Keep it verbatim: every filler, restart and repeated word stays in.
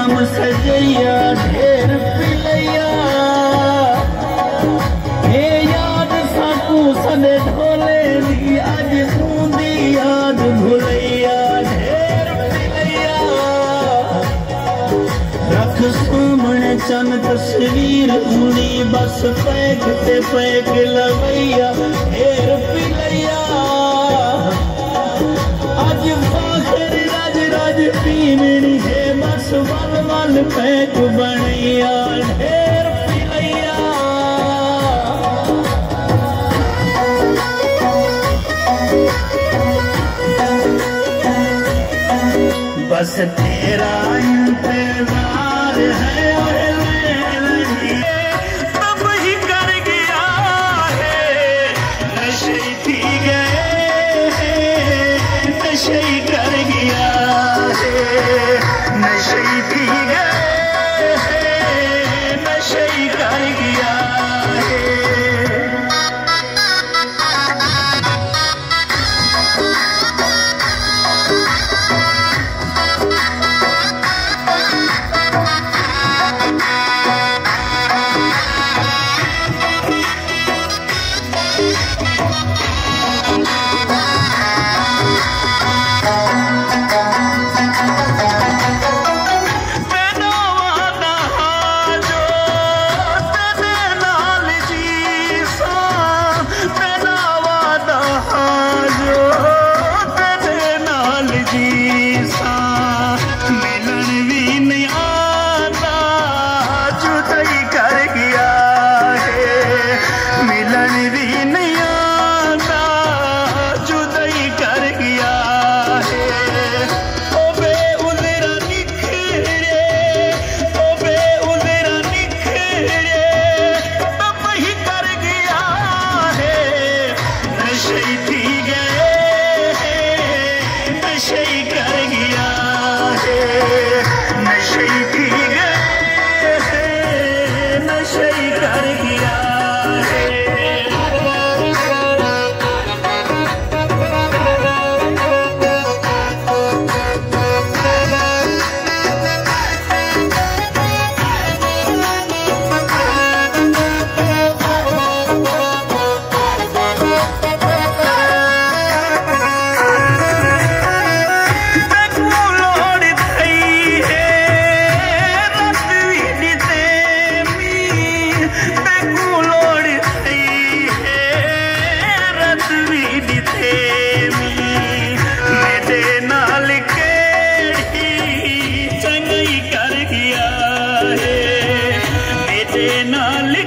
नाम सजैया ढेर पिलैया हे याद साकू सने ढोले दी आज बूंदी याद भुलैया ढेर पिलैया रख सामने चन तस्वीर उड़ी बस पैक ते पैक लवैया ढेर पिलैया आज फाखर राज राज पीमणी है बस वल वल पैक बनैया ढेर पिलैया बस तेरा इंतजार है और नहीं तब ही कर गया है नशे पी गए नशे कर गया है नशे पी गए नशे कर गया है चंगई कर गया है मेरे नाल